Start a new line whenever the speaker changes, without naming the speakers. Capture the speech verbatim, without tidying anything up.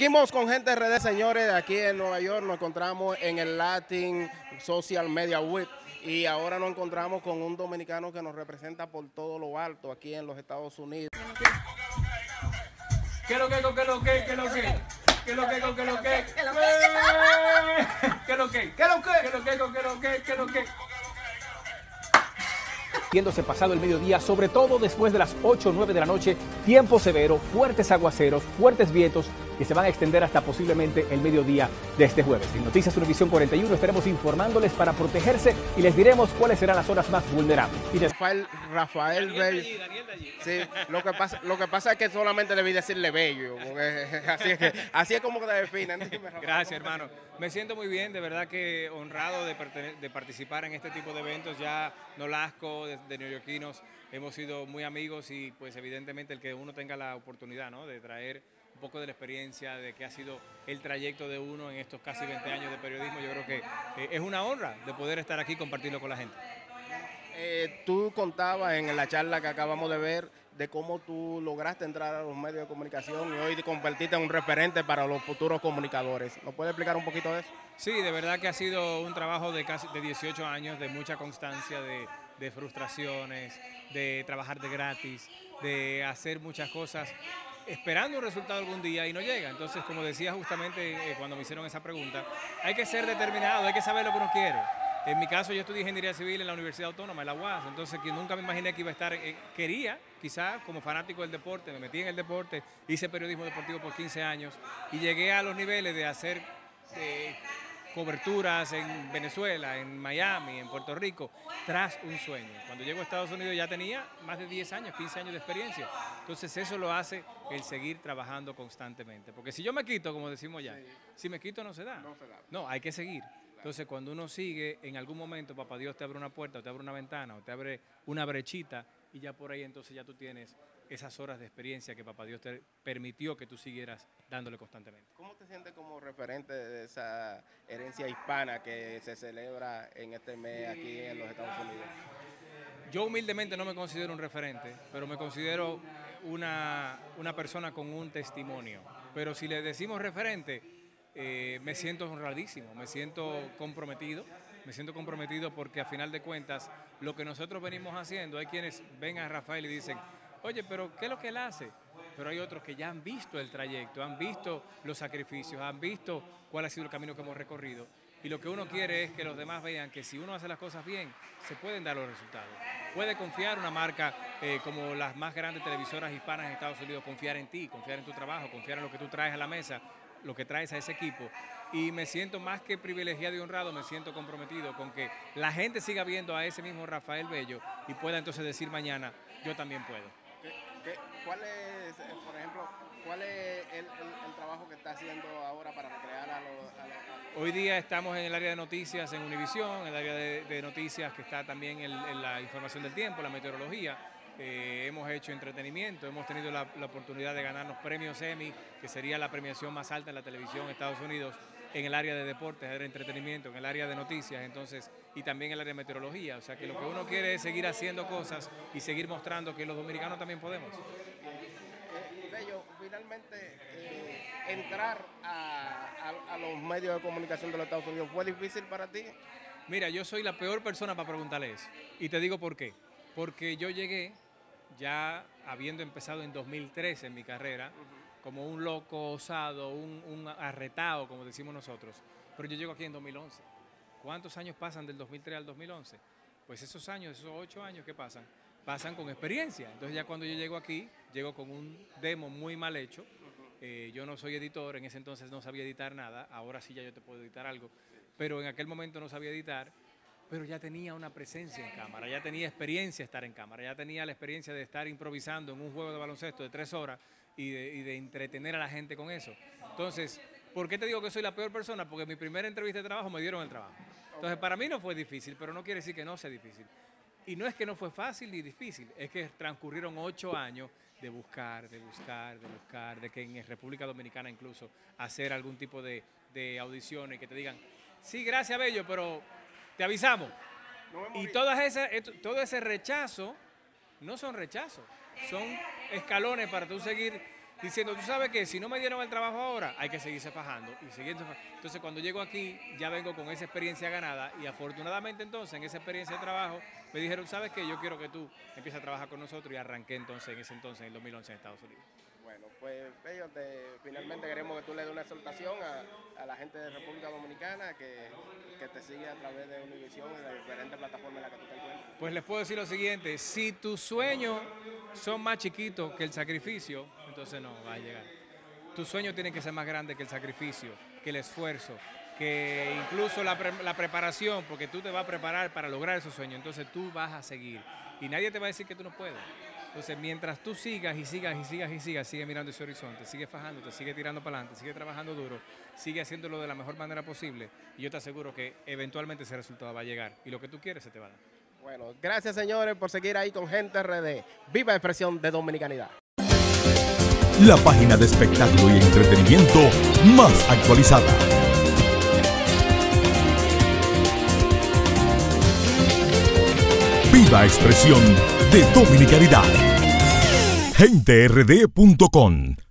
Seguimos con Gente R D, señores, aquí en Nueva York. Nos encontramos en el Latin Social Media Week y ahora nos encontramos con un dominicano que nos representa por todo lo alto aquí en los Estados Unidos.
¿Qué lo que, qué lo que, qué lo que? ¿Qué lo que, qué lo que? ¿Qué lo que? ¿Qué lo que? ¿Qué lo que? ¿Qué lo que, qué lo que? ¿Qué lo que?
Viéndose pasado el mediodía, sobre todo después de las ocho o nueve de la noche, tiempo severo, fuertes aguaceros, fuertes vientos que se van a extender hasta posiblemente el mediodía de este jueves. En Noticias Univisión cuarenta y uno estaremos informándoles para protegerse y les diremos cuáles serán las zonas más vulnerables. Y
Rafael, Rafael Bello. Sí, lo que pasa, lo que pasa es que solamente debí decirle Bello, porque así es que, así es como te definen.
Gracias, hermano. Me siento muy bien, de verdad que honrado de, de participar en este tipo de eventos. Ya Nolasco, de, de neoyorquinos, hemos sido muy amigos y pues evidentemente el que uno tenga la oportunidad, ¿no?, de traer un poco de la experiencia de que ha sido el trayecto de uno en estos casi veinte años de periodismo, yo creo que eh, es una honra de poder estar aquí compartiendo con la gente.
Eh, tú contabas en la charla que acabamos de ver de cómo tú lograste entrar a los medios de comunicación y hoy te convertiste en un referente para los futuros comunicadores. ¿Nos puede explicar un poquito de eso?
Sí, de verdad que ha sido un trabajo de casi de dieciocho años, de mucha constancia, de, de frustraciones, de trabajar de gratis, de hacer muchas cosas esperando un resultado algún día y no llega. Entonces, como decía justamente eh, cuando me hicieron esa pregunta, hay que ser determinado, hay que saber lo que uno quiere. En mi caso, yo estudié Ingeniería Civil en la Universidad Autónoma, en la U A S, entonces que nunca me imaginé que iba a estar, eh, quería, quizás como fanático del deporte, me metí en el deporte, hice periodismo deportivo por quince años y llegué a los niveles de hacer eh, coberturas en Venezuela, en Miami, en Puerto Rico, tras un sueño. Cuando llego a Estados Unidos ya tenía más de diez años, quince años de experiencia. Entonces eso lo hace el seguir trabajando constantemente. Porque si yo me quito, como decimos ya, sí. si me quito no se da. No, se da. No, hay que seguir. Entonces cuando uno sigue, en algún momento papá Dios te abre una puerta, o te abre una ventana, o te abre una brechita, y ya por ahí entonces ya tú tienes esas horas de experiencia que papá Dios te permitió que tú siguieras dándole constantemente.
¿Cómo te sientes como referente de esa herencia hispana que se celebra en este mes aquí en los Estados Unidos?
Yo humildemente no me considero un referente, pero me considero una, una persona con un testimonio. Pero si le decimos referente, eh, me siento honradísimo, me siento comprometido. Me siento comprometido porque a final de cuentas lo que nosotros venimos haciendo, hay quienes ven a Rafael y dicen, oye, pero ¿qué es lo que él hace? Pero hay otros que ya han visto el trayecto, han visto los sacrificios, han visto cuál ha sido el camino que hemos recorrido. Y lo que uno quiere es que los demás vean que si uno hace las cosas bien, se pueden dar los resultados. Puede confiar una marca eh, como las más grandes televisoras hispanas en Estados Unidos, confiar en ti, confiar en tu trabajo, confiar en lo que tú traes a la mesa, lo que traes a ese equipo. Y me siento más que privilegiado y honrado, me siento comprometido con que la gente siga viendo a ese mismo Rafael Bello y pueda entonces decir mañana, yo también puedo.
¿Qué, qué, ¿Cuál es, por ejemplo, cuál es el, el, el trabajo que está haciendo ahora para recrear a los... A los a...
Hoy día estamos en el área de noticias en Univisión, en el área de, de noticias que está también en, en la información del tiempo, la meteorología. Eh, hemos hecho entretenimiento, hemos tenido la, la oportunidad de ganarnos premios Emmy, que sería la premiación más alta en la televisión en Estados Unidos, en el área de deportes, en el área de entretenimiento, en el área de noticias, entonces, y también en el área de meteorología. O sea que lo que uno quiere es seguir haciendo cosas y seguir mostrando que los dominicanos también podemos.
Eh, Bello, finalmente eh, entrar a, a, a los medios de comunicación de los Estados Unidos, ¿fue difícil para ti?
Mira, yo soy la peor persona para preguntarle eso. Y te digo por qué. Porque yo llegué, ya habiendo empezado en dos mil trece en mi carrera, uh-huh, como un loco osado, un, un arretado, como decimos nosotros. Pero yo llego aquí en dos mil once. ¿Cuántos años pasan del dos mil tres al dos mil once? Pues esos años, esos ocho años que pasan, pasan con experiencia. Entonces ya cuando yo llego aquí, llego con un demo muy mal hecho. Eh, yo no soy editor, en ese entonces no sabía editar nada, ahora sí ya yo te puedo editar algo, pero en aquel momento no sabía editar, pero ya tenía una presencia en cámara, ya tenía experiencia estar en cámara, ya tenía la experiencia de estar improvisando en un juego de baloncesto de tres horas y de, y de entretener a la gente con eso. Entonces, ¿por qué te digo que soy la peor persona? Porque en mi primera entrevista de trabajo me dieron el trabajo. Entonces, para mí no fue difícil, pero no quiere decir que no sea difícil. Y no es que no fue fácil ni difícil, es que transcurrieron ocho años de buscar, de buscar, de buscar, de que en República Dominicana incluso hacer algún tipo de, de audiciones que te digan, sí, gracias, Bello, pero te avisamos. No y todas esas, todo ese rechazo no son rechazos, son escalones para tú seguir diciendo, tú sabes que si no me dieron el trabajo ahora, hay que seguirse fajando y siguiendo. Entonces, cuando llego aquí, ya vengo con esa experiencia ganada y afortunadamente entonces, en esa experiencia de trabajo, me dijeron, ¿sabes qué? Yo quiero que tú empieces a trabajar con nosotros y arranqué entonces en ese entonces, en el dos mil once en Estados Unidos.
Bueno, pues ellos te, finalmente queremos que tú le des una exhortación a, a la gente de República Dominicana que, que te sigue a través de Univision y de diferentes plataformas en las que tú te encuentras.
Pues les puedo decir lo siguiente, si tus sueños son más chiquitos que el sacrificio, entonces no va a llegar. Tus sueños tienen que ser más grandes que el sacrificio, que el esfuerzo, que incluso la, pre la preparación, porque tú te vas a preparar para lograr esos sueños, entonces tú vas a seguir y nadie te va a decir que tú no puedes. Entonces, mientras tú sigas y sigas y sigas y sigas, sigue mirando ese horizonte, sigue fajándote, sigue tirando para adelante, sigue trabajando duro, sigue haciéndolo de la mejor manera posible y yo te aseguro que eventualmente ese resultado va a llegar y lo que tú quieres se te va a dar.
Bueno, gracias señores por seguir ahí con Gente R D. Viva expresión de dominicanidad.
La página de espectáculo y entretenimiento más actualizada. Viva expresión de dominicanidad. gente r d punto com